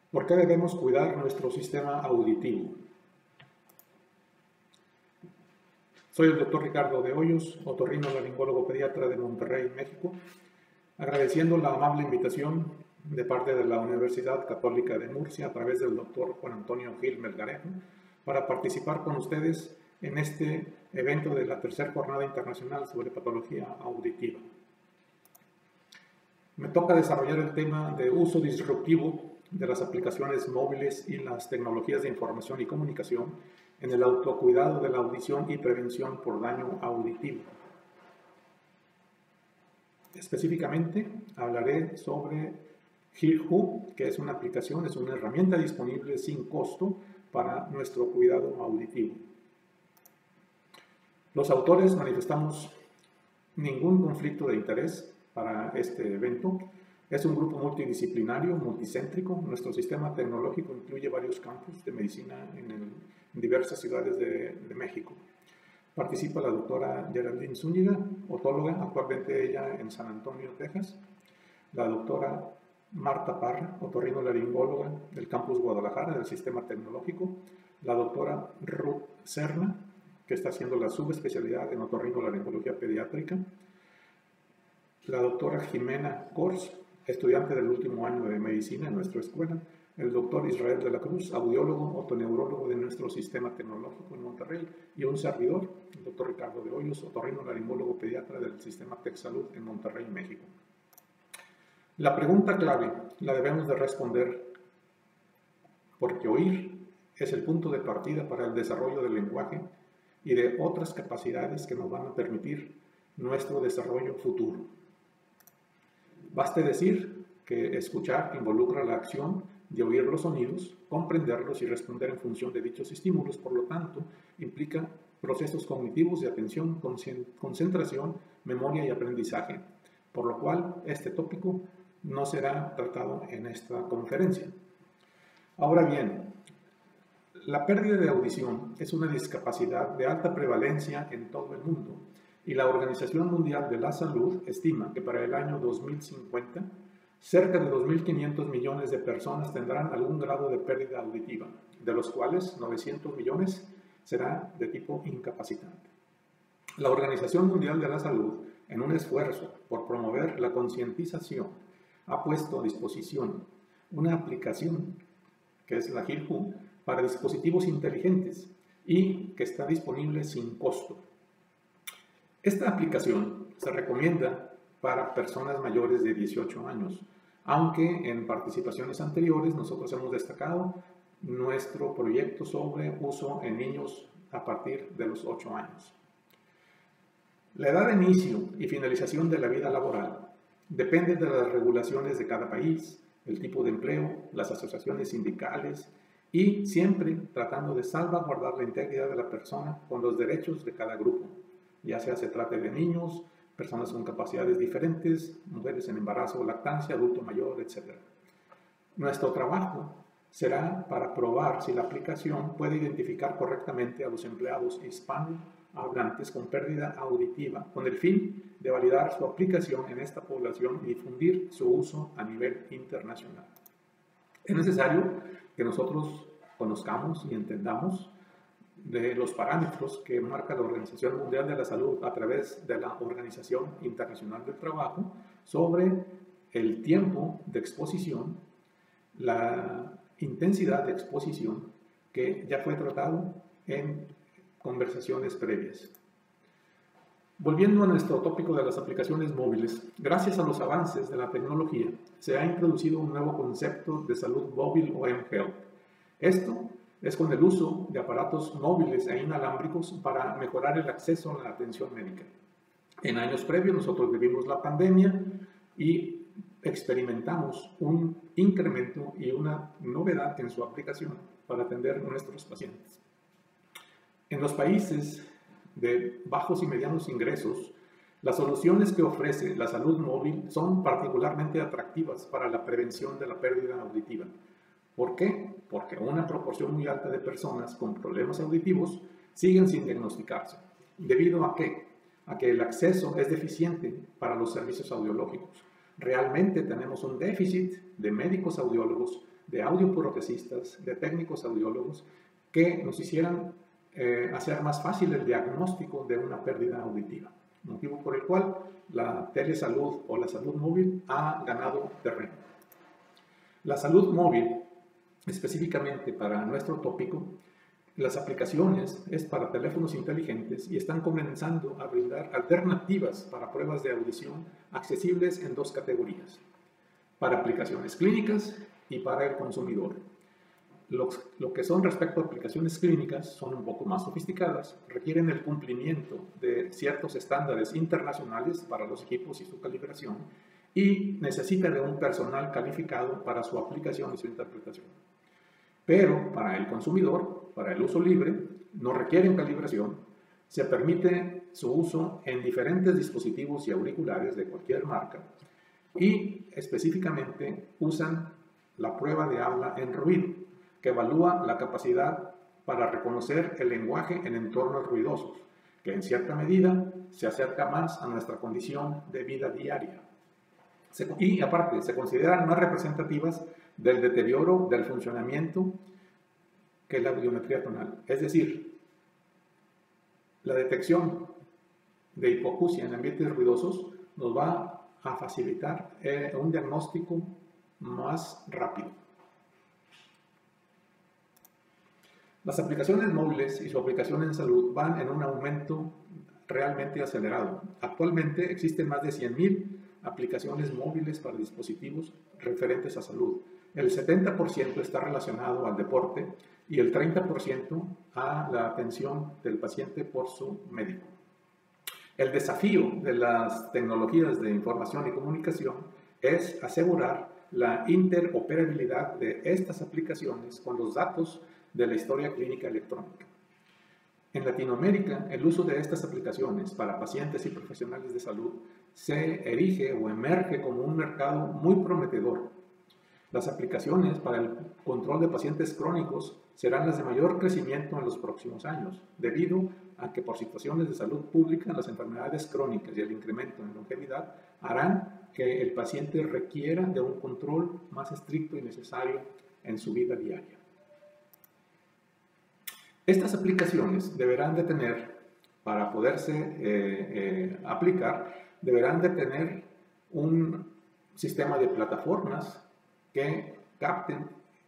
¿Por qué debemos cuidar nuestro sistema auditivo? Soy el doctor Ricardo de Hoyos, otorrinolaringólogo pediatra de Monterrey, México, agradeciendo la amable invitación de parte de la Universidad Católica de Murcia a través del doctor Juan Antonio Gil Melgarejo para participar con ustedes en este evento de la tercera jornada internacional sobre patología auditiva. Me toca desarrollar el tema de uso disruptivo de las aplicaciones móviles y las tecnologías de información y comunicación en el autocuidado de la audición y prevención por daño auditivo. Específicamente hablaré sobre HearWho, que es una aplicación, es una herramienta disponible sin costo para nuestro cuidado auditivo. Los autores manifestamos ningún conflicto de interés para este evento. Es un grupo multidisciplinario, multicéntrico. Nuestro sistema tecnológico incluye varios campus de medicina en diversas ciudades de México. Participa la doctora Geraldine Zúñiga, otóloga, actualmente ella en San Antonio, Texas. La doctora Marta Parra, otorrinolaringóloga del campus Guadalajara del sistema tecnológico. La doctora Ruth Serna, que está haciendo la subespecialidad en otorrinolaringología pediátrica. La doctora Jimena Kors, estudiante del último año de medicina en nuestra escuela. El doctor Israel de la Cruz, audiólogo, otoneurólogo de nuestro sistema tecnológico en Monterrey. Y un servidor, el doctor Ricardo de Hoyos, otorrinolaringólogo pediatra del sistema TechSalud en Monterrey, México. La pregunta clave la debemos de responder porque oír es el punto de partida para el desarrollo del lenguaje y de otras capacidades que nos van a permitir nuestro desarrollo futuro. Baste decir que escuchar involucra la acción de oír los sonidos, comprenderlos y responder en función de dichos estímulos. Por lo tanto, implica procesos cognitivos de atención, concentración, memoria y aprendizaje, por lo cual este tópico no será tratado en esta conferencia. Ahora bien, la pérdida de audición es una discapacidad de alta prevalencia en todo el mundo y la Organización Mundial de la Salud estima que para el año 2050 cerca de 2.500 millones de personas tendrán algún grado de pérdida auditiva, de los cuales 900 millones será de tipo incapacitante. La Organización Mundial de la Salud, en un esfuerzo por promover la concientización, ha puesto a disposición una aplicación que es la HearWho para dispositivos inteligentes y que está disponible sin costo. Esta aplicación se recomienda para personas mayores de 18 años, aunque en participaciones anteriores nosotros hemos destacado nuestro proyecto sobre uso en niños a partir de los 8 años. La edad de inicio y finalización de la vida laboral depende de las regulaciones de cada país, el tipo de empleo, las asociaciones sindicales y siempre tratando de salvaguardar la integridad de la persona con los derechos de cada grupo, ya sea se trate de niños, personas con capacidades diferentes, mujeres en embarazo o lactancia, adulto mayor, etc. Nuestro trabajo será para probar si la aplicación puede identificar correctamente a los empleados hispanohablantes con pérdida auditiva, con el fin de validar su aplicación en esta población y difundir su uso a nivel internacional. Es necesario que nosotros conozcamos y entendamos de los parámetros que marca la Organización Mundial de la Salud a través de la Organización Internacional del Trabajo sobre el tiempo de exposición, la intensidad de exposición que ya fue tratado en conversaciones previas. Volviendo a nuestro tópico de las aplicaciones móviles, gracias a los avances de la tecnología se ha introducido un nuevo concepto de salud móvil o mHealth. Esto es con el uso de aparatos móviles e inalámbricos para mejorar el acceso a la atención médica. En años previos nosotros vivimos la pandemia y experimentamos un incremento y una novedad en su aplicación para atender a nuestros pacientes. En los países de bajos y medianos ingresos, las soluciones que ofrece la salud móvil son particularmente atractivas para la prevención de la pérdida auditiva. ¿Por qué? Porque una proporción muy alta de personas con problemas auditivos siguen sin diagnosticarse. ¿Debido a qué? A que el acceso es deficiente para los servicios audiológicos. Realmente tenemos un déficit de médicos audiólogos, de audioprotesistas, de técnicos audiólogos, que nos hicieran hacer más fácil el diagnóstico de una pérdida auditiva, motivo por el cual la telesalud o la salud móvil ha ganado terreno. La salud móvil, específicamente para nuestro tópico, las aplicaciones es para teléfonos inteligentes y están comenzando a brindar alternativas para pruebas de audición accesibles en dos categorías: para aplicaciones clínicas y para el consumidor. Lo que son respecto a aplicaciones clínicas son un poco más sofisticadas, requieren el cumplimiento de ciertos estándares internacionales para los equipos y su calibración y necesitan de un personal calificado para su aplicación y su interpretación. Pero para el consumidor, para el uso libre, no requieren calibración, se permite su uso en diferentes dispositivos y auriculares de cualquier marca y específicamente usan la prueba de habla en ruido, que evalúa la capacidad para reconocer el lenguaje en entornos ruidosos, que en cierta medida se acerca más a nuestra condición de vida diaria. Y aparte, se consideran más representativas del deterioro del funcionamiento que la audiometría tonal. Es decir, la detección de hipoacusia en ambientes ruidosos nos va a facilitar un diagnóstico más rápido. Las aplicaciones móviles y su aplicación en salud van en un aumento realmente acelerado. Actualmente existen más de 100,000 aplicaciones móviles para dispositivos referentes a salud. El 70% está relacionado al deporte y el 30% a la atención del paciente por su médico. El desafío de las tecnologías de información y comunicación es asegurar la interoperabilidad de estas aplicaciones con los datos de la historia clínica electrónica. En Latinoamérica, el uso de estas aplicaciones para pacientes y profesionales de salud se erige o emerge como un mercado muy prometedor. Las aplicaciones para el control de pacientes crónicos serán las de mayor crecimiento en los próximos años, debido a que por situaciones de salud pública las enfermedades crónicas y el incremento en longevidad harán que el paciente requiera de un control más estricto y necesario en su vida diaria. Estas aplicaciones deberán de tener, para poderse aplicar, deberán de tener un sistema de plataformas que capten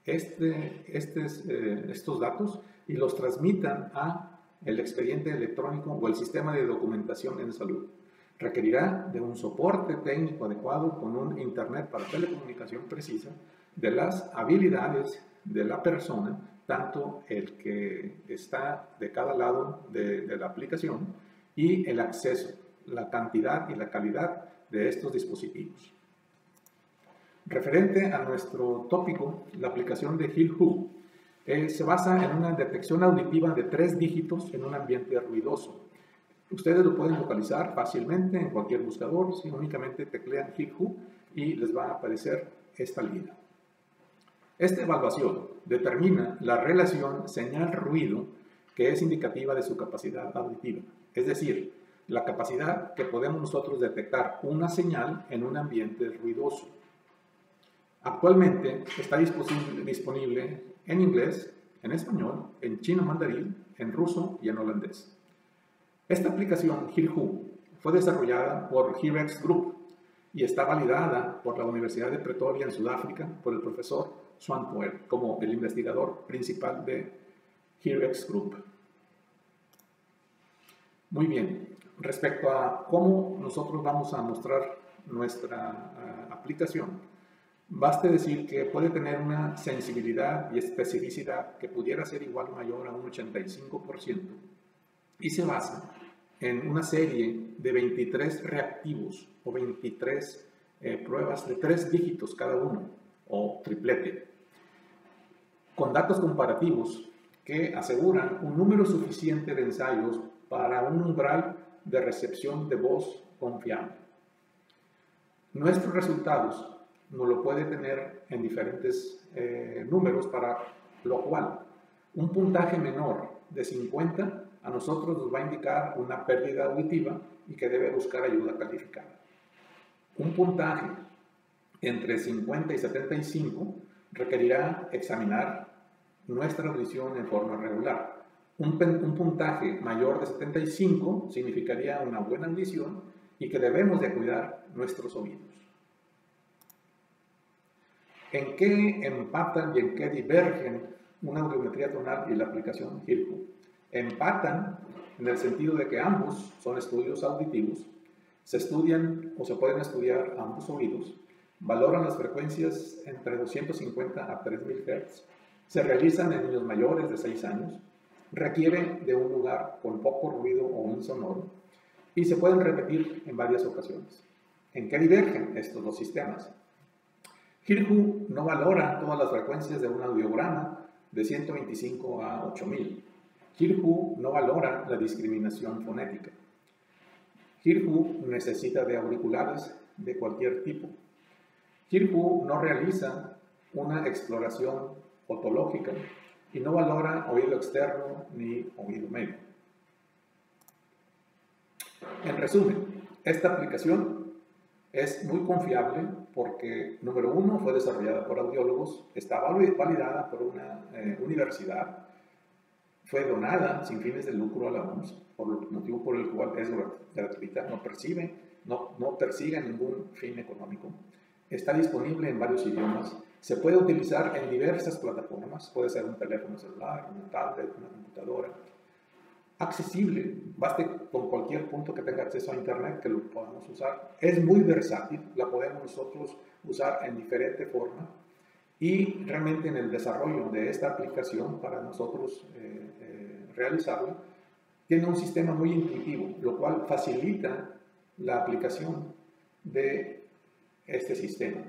estos datos y los transmitan a el expediente electrónico o el sistema de documentación en salud. Requerirá de un soporte técnico adecuado con un internet para telecomunicación precisa, de las habilidades de la persona, tanto el que está de cada lado de la aplicación y el acceso, la cantidad y la calidad de estos dispositivos. Referente a nuestro tópico, la aplicación de Hear Who se basa en una detección auditiva de 3 dígitos en un ambiente ruidoso. Ustedes lo pueden localizar fácilmente en cualquier buscador si únicamente teclean Hear Who y les va a aparecer esta línea. Esta evaluación determina la relación señal-ruido que es indicativa de su capacidad auditiva, es decir, la capacidad que podemos nosotros detectar una señal en un ambiente ruidoso. Actualmente está disponible en inglés, en español, en chino mandarín, en ruso y en holandés. Esta aplicación Hear Who fue desarrollada por HearX Group y está validada por la Universidad de Pretoria en Sudáfrica por el profesor Swan Poel como el investigador principal de HearX Group. Muy bien, respecto a cómo nosotros vamos a mostrar nuestra aplicación, baste decir que puede tener una sensibilidad y especificidad que pudiera ser igual o mayor a un 85% y se basa en una serie de 23 reactivos o 23 pruebas de 3 dígitos cada uno o triplete, con datos comparativos que aseguran un número suficiente de ensayos para un umbral de recepción de voz confiable. Nuestros resultados no lo puede tener en diferentes números, para lo cual un puntaje menor de 50 a nosotros nos va a indicar una pérdida auditiva y que debe buscar ayuda calificada. Un puntaje entre 50 y 75 requerirá examinar nuestra audición en forma regular. Un puntaje mayor de 75 significaría una buena audición y que debemos de cuidar nuestros oídos. ¿En qué empatan y en qué divergen una audiometría tonal y la aplicación HearWho? Empatan en el sentido de que ambos son estudios auditivos, se estudian o se pueden estudiar ambos oídos, valoran las frecuencias entre 250 a 3000 Hz, se realizan en niños mayores de 6 años, requieren de un lugar con poco ruido o insonoro y se pueden repetir en varias ocasiones. ¿En qué divergen estos dos sistemas? HearWho no valora todas las frecuencias de un audiograma de 125 a 8000. HearWho no valora la discriminación fonética. HearWho necesita de auriculares de cualquier tipo. HearWho no realiza una exploración otológica y no valora oído externo ni oído medio. En resumen, esta aplicación es muy confiable porque, número uno, fue desarrollada por audiólogos, está validada por una universidad, fue donada sin fines de lucro a la OMS, por el motivo por el cual es gratuita, no persigue ningún fin económico. Está disponible en varios idiomas, se puede utilizar en diversas plataformas, puede ser un teléfono celular, una tablet, una computadora. Accesible, baste con cualquier punto que tenga acceso a internet que lo podamos usar. Es muy versátil, la podemos nosotros usar en diferente forma y realmente en el desarrollo de esta aplicación para nosotros realizarla, tiene un sistema muy intuitivo, lo cual facilita la aplicación de este sistema.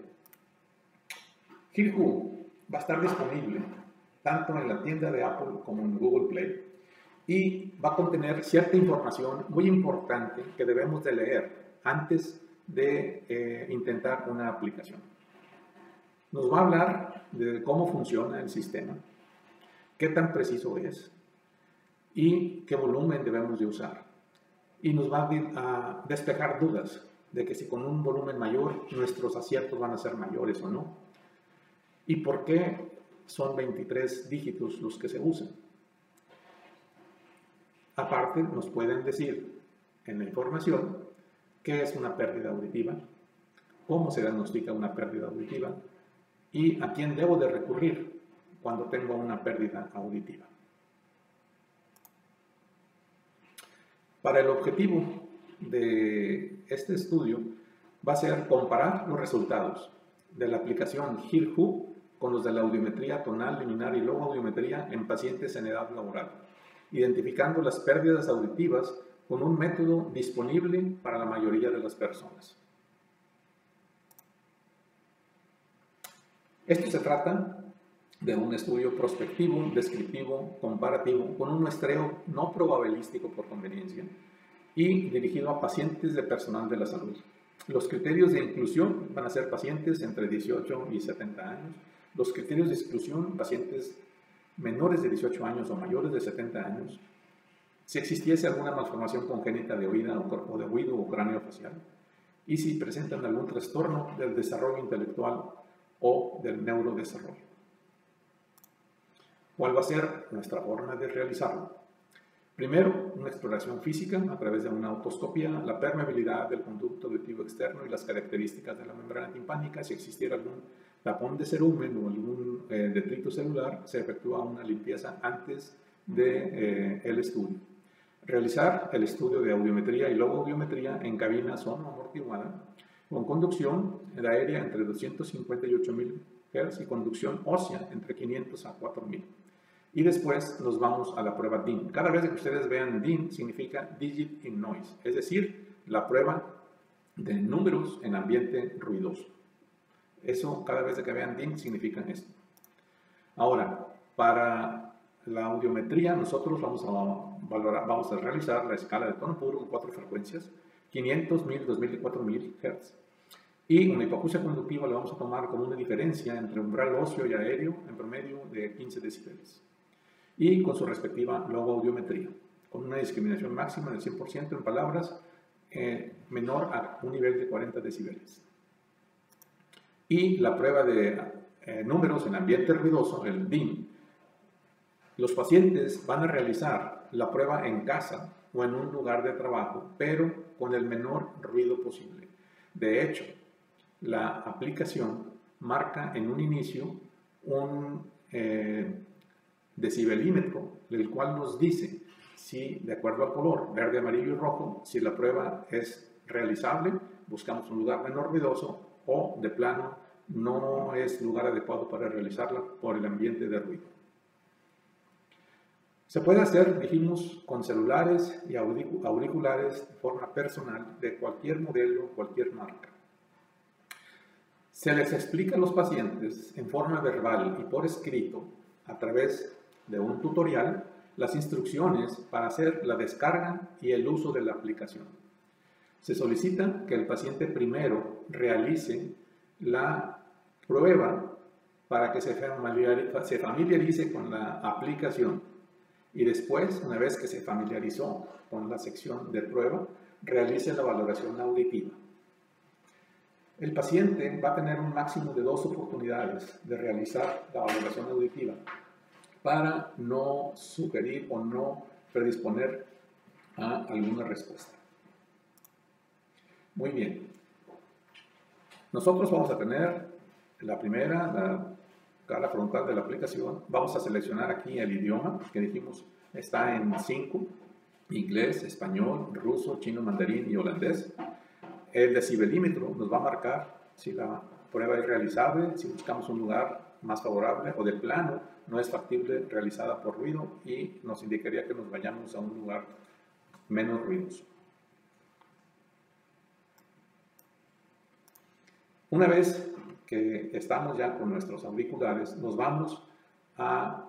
HearWho va a estar disponible tanto en la tienda de Apple como en Google Play y va a contener cierta información muy importante que debemos de leer antes de intentar una aplicación. Nos va a hablar de cómo funciona el sistema, qué tan preciso es y qué volumen debemos de usar. Y nos va a despejar dudas de que si con un volumen mayor nuestros aciertos van a ser mayores o no. Y por qué son 23 dígitos los que se usan. Aparte, nos pueden decir en la información qué es una pérdida auditiva, cómo se diagnostica una pérdida auditiva y a quién debo de recurrir cuando tengo una pérdida auditiva. Para el objetivo de este estudio va a ser comparar los resultados de la aplicación HearWho con los de la audiometría tonal, liminar y logoaudiometría en pacientes en edad laboral, identificando las pérdidas auditivas con un método disponible para la mayoría de las personas. Esto se trata de un estudio prospectivo, descriptivo, comparativo, con un muestreo no probabilístico por conveniencia y dirigido a pacientes de personal de la salud. Los criterios de inclusión van a ser pacientes entre 18 y 70 años. Los criterios de exclusión, pacientes menores de 18 años o mayores de 70 años. Si existiese alguna malformación congénita de oído o de oído o cráneo facial. Y si presentan algún trastorno del desarrollo intelectual o del neurodesarrollo. ¿Cuál va a ser nuestra forma de realizarlo? Primero, una exploración física a través de una otoscopia, la permeabilidad del conducto auditivo externo y las características de la membrana timpánica. Si existiera algún tapón de cerumen o algún detrito celular, se efectúa una limpieza antes del estudio. Realizar el estudio de audiometría y logoaudiometría en cabina sonoamortiguada con conducción aérea entre 258.000 Hz y conducción ósea entre 500 a 4.000. Y después nos vamos a la prueba DIN. Cada vez que ustedes vean DIN significa Digit in Noise, es decir, la prueba de números en ambiente ruidoso. Eso, cada vez que vean DIN, significa esto. Ahora, para la audiometría, nosotros vamos a realizar la escala de tono puro con 4 frecuencias, 500, 1000, 2000 y 4000 Hz. Y una hipoacusia conductiva la vamos a tomar como una diferencia entre umbral óseo y aéreo en promedio de 15 decibeles. Y con su respectiva logoaudiometría, con una discriminación máxima del 100% en palabras menor a un nivel de 40 decibeles. Y la prueba de números en ambiente ruidoso, el DIN, los pacientes van a realizar la prueba en casa o en un lugar de trabajo, pero con el menor ruido posible. De hecho, la aplicación marca en un inicio un decibelímetro, el cual nos dice si, de acuerdo al color verde, amarillo y rojo, si la prueba es realizable, buscamos un lugar menos ruidoso, o de plano no es lugar adecuado para realizarla por el ambiente de ruido. Se puede hacer, dijimos, con celulares y auriculares de forma personal de cualquier modelo, cualquier marca. Se les explica a los pacientes en forma verbal y por escrito, a través de un tutorial, las instrucciones para hacer la descarga y el uso de la aplicación. Se solicita que el paciente primero realice la prueba para que se familiarice con la aplicación y después, una vez que se familiarizó con la sección de prueba, realice la valoración auditiva. El paciente va a tener un máximo de 2 oportunidades de realizar la valoración auditiva para no sugerir o no predisponer a alguna respuesta. Muy bien. Nosotros vamos a tener la primera, la cara frontal de la aplicación. Vamos a seleccionar aquí el idioma que dijimos está en 5: inglés, español, ruso, chino, mandarín y holandés. El decibelímetro nos va a marcar si la prueba es realizable, si buscamos un lugar más favorable o de plano no es factible realizada por ruido, y nos indicaría que nos vayamos a un lugar menos ruidoso. Una vez que estamos ya con nuestros auriculares, nos vamos a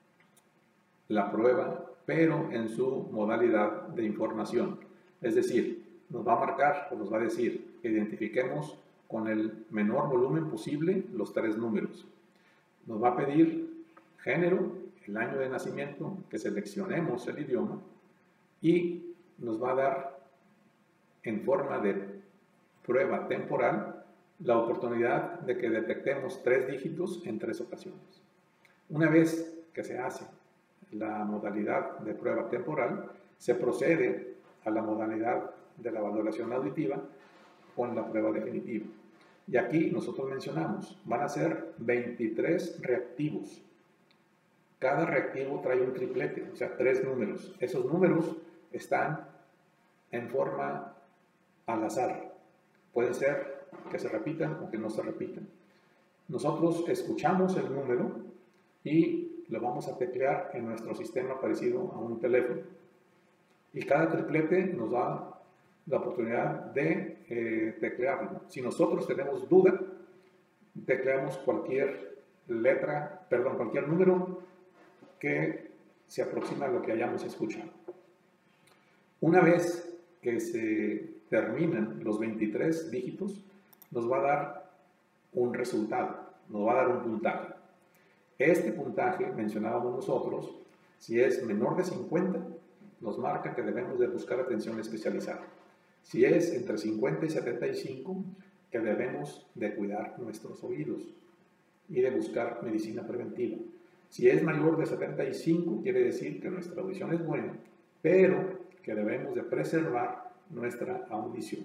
la prueba, pero en su modalidad de información. Es decir, nos va a marcar o nos va a decir que identifiquemos con el menor volumen posible los 3 números. Nos va a pedir género, el año de nacimiento, que seleccionemos el idioma, y nos va a dar en forma de prueba temporal la oportunidad de que detectemos 3 dígitos en 3 ocasiones. Una vez que se hace la modalidad de prueba temporal, se procede a la modalidad de la valoración auditiva con la prueba definitiva. Y aquí nosotros mencionamos, van a ser 23 reactivos. Cada reactivo trae un triplete, o sea, 3 números. Esos números están en forma al azar. Pueden ser que se repitan o que no se repitan. Nosotros escuchamos el número y lo vamos a teclear en nuestro sistema parecido a un teléfono. Y cada triplete nos da la oportunidad de teclearlo. Si nosotros tenemos duda, tecleamos cualquier cualquier número que se aproxima a lo que hayamos escuchado. Una vez que se terminan los 23 dígitos, nos va a dar un resultado, nos va a dar un puntaje. Este puntaje, mencionábamos nosotros, si es menor de 50, nos marca que debemos de buscar atención especializada. Si es entre 50 y 75, que debemos de cuidar nuestros oídos y de buscar medicina preventiva. Si es mayor de 75, quiere decir que nuestra audición es buena, pero que debemos de preservar nuestra audición.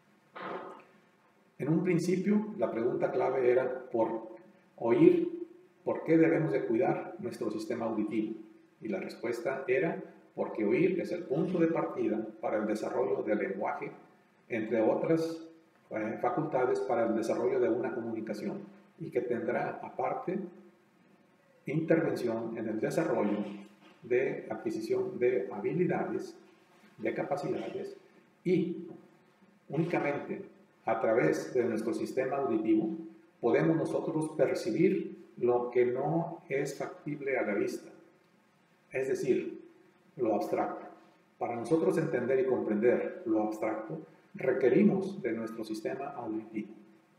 En un principio, la pregunta clave era por oír, ¿por qué debemos de cuidar nuestro sistema auditivo? Y la respuesta era porque oír es el punto de partida para el desarrollo del lenguaje, entre otras facultades para el desarrollo de una comunicación, y que tendrá aparte intervención en el desarrollo de adquisición de habilidades, de capacidades, y únicamente a través de nuestro sistema auditivo podemos nosotros percibir lo que no es factible a la vista, es decir, lo abstracto. Para nosotros entender y comprender lo abstracto, requerimos de nuestro sistema auditivo.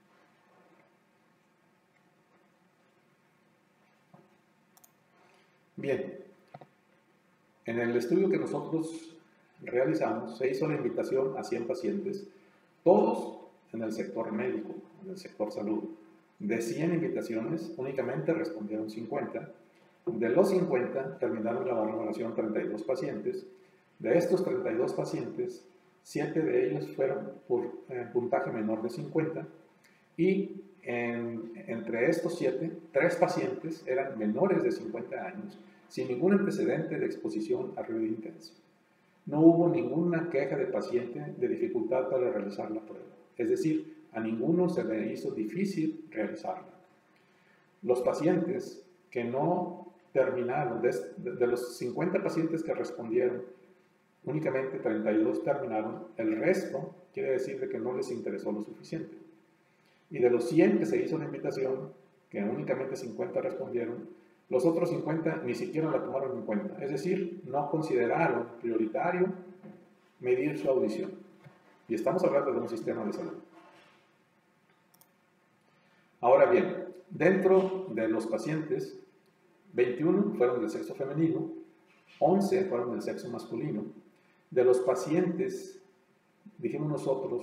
Bien, en el estudio que nosotros realizamos, se hizo la invitación a 100 pacientes, todos en el sector médico, en el sector salud. De 100 invitaciones, únicamente respondieron 50. De los 50, terminaron la valoración 32 pacientes. De estos 32 pacientes, 7 de ellos fueron por puntaje menor de 50 y entre estos 7, 3 pacientes eran menores de 50 años sin ningún antecedente de exposición a ruido intenso. No hubo ninguna queja de paciente de dificultad para realizar la prueba, es decir, a ninguno se le hizo difícil realizarla. Los pacientes que no terminaron, de los 50 pacientes que respondieron, únicamente 32 terminaron, el resto quiere decir de que no les interesó lo suficiente. Y de los 100 que se hizo la invitación, que únicamente 50 respondieron, los otros 50 ni siquiera la tomaron en cuenta. Es decir, no consideraron prioritario medir su audición. Y estamos hablando de un sistema de salud. Ahora bien, dentro de los pacientes, 21 fueron del sexo femenino, 11 fueron del sexo masculino. De los pacientes, dijimos nosotros,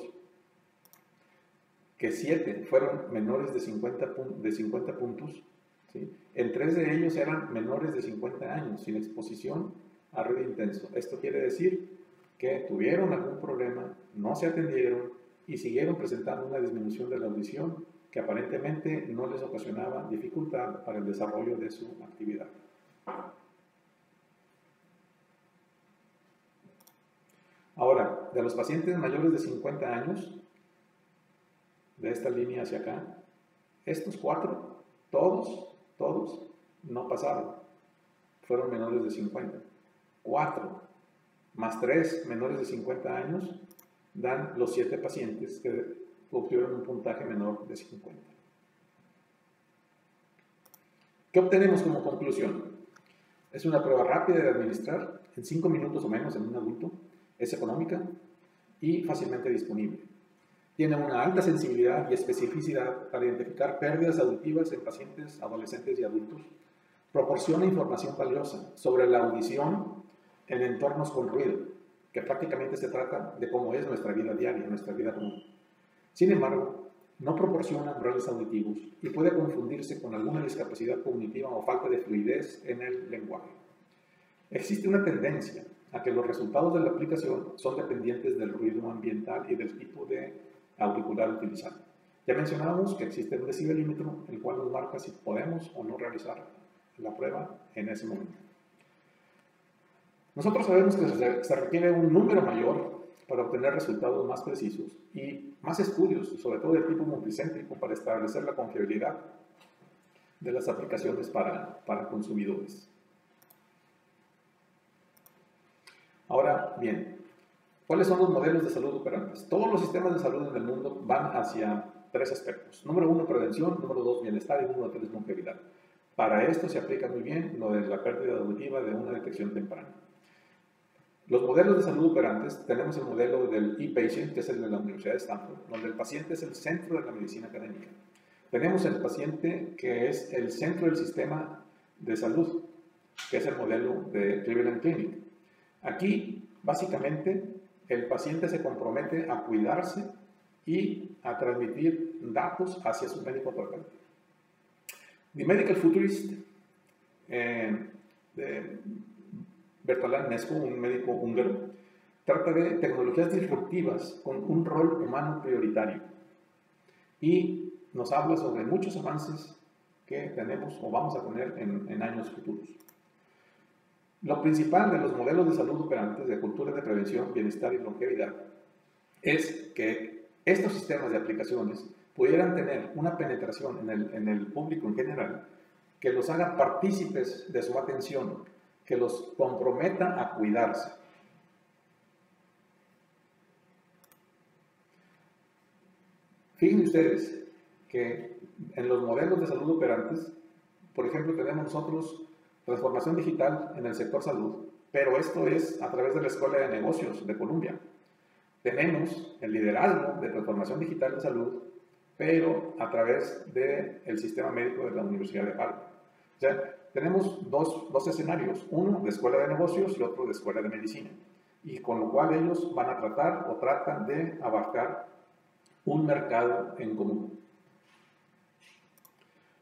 que 7 fueron menores de 50 puntos, ¿sí? En 3 de ellos eran menores de 50 años, sin exposición a ruido intenso. Esto quiere decir que tuvieron algún problema, no se atendieron y siguieron presentando una disminución de la audición que aparentemente no les ocasionaba dificultad para el desarrollo de su actividad. Ahora, de los pacientes mayores de 50 años, de esta línea hacia acá, estos 4, todos no pasaron, fueron menores de 50. 4 más 3 menores de 50 años dan los 7 pacientes que obtuvieron un puntaje menor de 50. ¿Qué obtenemos como conclusión? Es una prueba rápida de administrar, en 5 minutos o menos en un adulto, es económica y fácilmente disponible. Tiene una alta sensibilidad y especificidad para identificar pérdidas auditivas en pacientes adolescentes y adultos. Proporciona información valiosa sobre la audición en entornos con ruido, que prácticamente se trata de cómo es nuestra vida diaria, nuestra vida común. Sin embargo, no proporciona umbrales auditivos y puede confundirse con alguna discapacidad cognitiva o falta de fluidez en el lenguaje. Existe una tendencia a que los resultados de la aplicación son dependientes del ruido ambiental y del tipo de auricular utilizado. Ya mencionamos que existe un decibelímetro, el cual nos marca si podemos o no realizar la prueba en ese momento. Nosotros sabemos que se requiere un número mayor para obtener resultados más precisos y más estudios, sobre todo de tipo multicéntrico, para establecer la confiabilidad de las aplicaciones para consumidores. Ahora bien, ¿cuáles son los modelos de salud operantes? Todos los sistemas de salud en el mundo van hacia 3 aspectos. Número 1, prevención. Número 2, bienestar. Y número 3, longevidad. Para esto se aplica muy bien lo de la pérdida auditiva de una detección temprana. Los modelos de salud operantes, tenemos el modelo del e-patient, que es el de la Universidad de Stanford, donde el paciente es el centro de la medicina académica. Tenemos el paciente que es el centro del sistema de salud, que es el modelo de Cleveland Clinic. Aquí, básicamente, el paciente se compromete a cuidarse y a transmitir datos hacia su médico tratante. The Medical Futurist, de Bertalan Nesco, un médico húngaro, trata de tecnologías disruptivas con un rol humano prioritario y nos habla sobre muchos avances que tenemos o vamos a tener en años futuros. Lo principal de los modelos de salud operantes de cultura de prevención, bienestar y longevidad es que estos sistemas de aplicaciones pudieran tener una penetración en el público en general que los haga partícipes de su atención, que los comprometa a cuidarse. Fíjense ustedes que en los modelos de salud operantes, por ejemplo, tenemos nosotros transformación digital en el sector salud, pero esto es a través de la Escuela de Negocios de Columbia. Tenemos el liderazgo de transformación digital en salud, pero a través del sistema médico de la Universidad de Harvard. O sea, tenemos dos escenarios, uno de Escuela de Negocios y otro de Escuela de Medicina, y con lo cual ellos van a tratar o tratan de abarcar un mercado en común.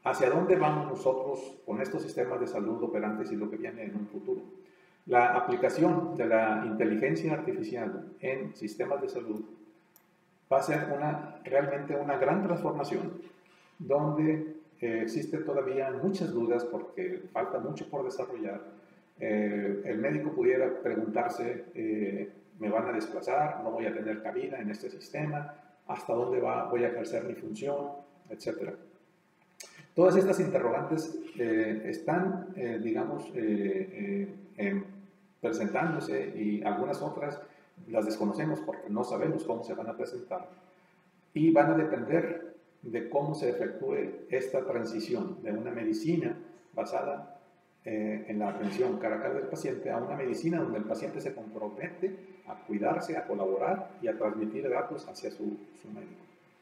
¿Hacia dónde vamos nosotros con estos sistemas de salud operantes y lo que viene en un futuro? La aplicación de la inteligencia artificial en sistemas de salud va a ser realmente una gran transformación, donde existen todavía muchas dudas porque falta mucho por desarrollar. El médico pudiera preguntarse, ¿me van a desplazar? ¿No voy a tener cabida en este sistema? ¿Hasta dónde voy a ejercer mi función? Etcétera. Todas estas interrogantes están, digamos, presentándose, y algunas otras las desconocemos porque no sabemos cómo se van a presentar, y van a depender de cómo se efectúe esta transición de una medicina basada en la atención cara a cara del paciente a una medicina donde el paciente se compromete a cuidarse, a colaborar y a transmitir datos hacia su médico.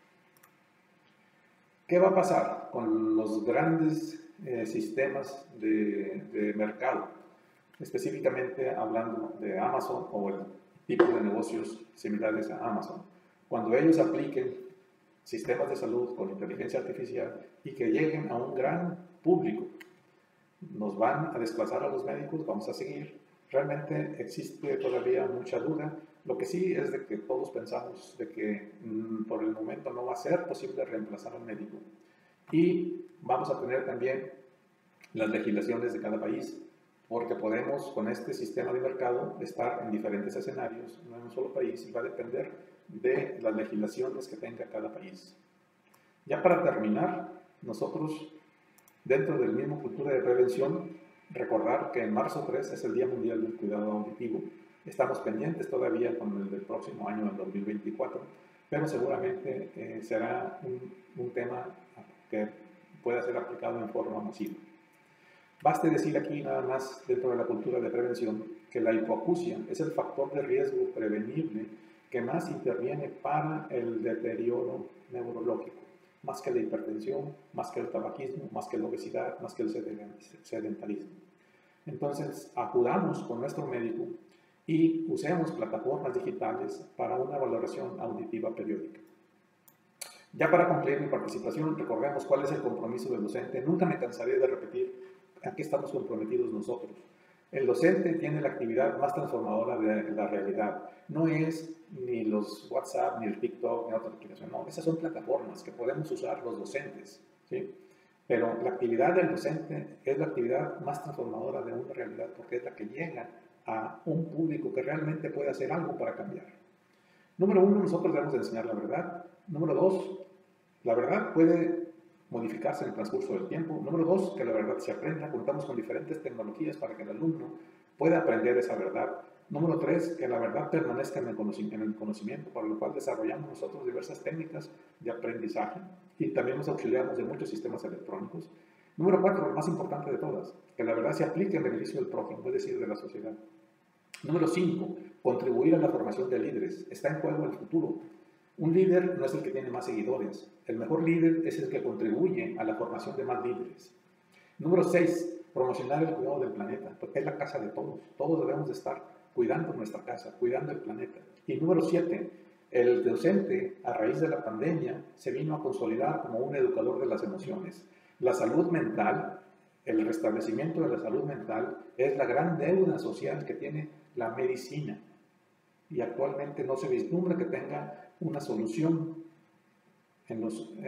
¿Qué va a pasar con los grandes sistemas de mercado? Específicamente hablando de Amazon o el tipo de negocios similares a Amazon. Cuando ellos apliquen sistemas de salud con inteligencia artificial y que lleguen a un gran público, nos van a desplazar a los médicos, vamos a seguir. Realmente existe todavía mucha duda. Lo que sí es de que todos pensamos de que por el momento no va a ser posible reemplazar al médico. Y vamos a tener también las legislaciones de cada país, porque podemos con este sistema de mercado estar en diferentes escenarios, no en un solo país, y va a depender de las legislaciones que tenga cada país. Ya para terminar, nosotros dentro del mismo cultura de prevención, recordar que en marzo 3 es el Día Mundial del Cuidado Auditivo. Estamos pendientes todavía con el del próximo año, el 2024, pero seguramente será un tema que pueda ser aplicado en forma masiva. Baste decir aquí nada más, dentro de la cultura de prevención, que la hipoacusia es el factor de riesgo prevenible que más interviene para el deterioro neurológico, más que la hipertensión, más que el tabaquismo, más que la obesidad, más que el sedentarismo. Entonces, acudamos con nuestro médico y usemos plataformas digitales para una valoración auditiva periódica. Ya para concluir mi participación, recordemos cuál es el compromiso del docente. Nunca me cansaré de repetir a qué estamos comprometidos nosotros. El docente tiene la actividad más transformadora de la realidad. No es ni los WhatsApp, ni el TikTok, ni otra aplicación. No, esas son plataformas que podemos usar los docentes, ¿sí? Pero la actividad del docente es la actividad más transformadora de una realidad, porque es la que llega a un público que realmente puede hacer algo para cambiar. Número 1, nosotros debemos enseñar la verdad. Número 2, la verdad puede modificarse en el transcurso del tiempo. Número 2, que la verdad se aprenda. Contamos con diferentes tecnologías para que el alumno pueda aprender esa verdad. Número 3, que la verdad permanezca en el conocimiento, para lo cual desarrollamos nosotros diversas técnicas de aprendizaje y también nos auxiliamos de muchos sistemas electrónicos. Número 4, lo más importante de todas, que la verdad se aplique en beneficio del prójimo, es decir, de la sociedad. Número 5, contribuir a la formación de líderes. Está en juego el futuro. Un líder no es el que tiene más seguidores. El mejor líder es el que contribuye a la formación de más líderes. Número 6, promocionar el cuidado del planeta, porque es la casa de todos. Todos debemos de estar cuidando nuestra casa, cuidando el planeta. Y número 7, el docente, a raíz de la pandemia, se vino a consolidar como un educador de las emociones. La salud mental, el restablecimiento de la salud mental, es la gran deuda social que tiene la medicina. Y actualmente no se vislumbra que tenga una solución en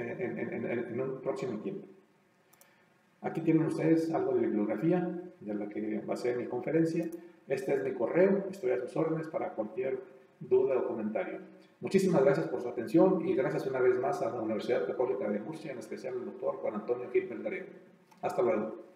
un próximo tiempo. Aquí tienen ustedes algo de bibliografía de la que va a ser mi conferencia. Este es mi correo, estoy a sus órdenes para cualquier duda o comentario. Muchísimas gracias por su atención y gracias una vez más a la Universidad Católica de Murcia, en especial al doctor Juan Antonio Gil Melgarejo. Hasta luego.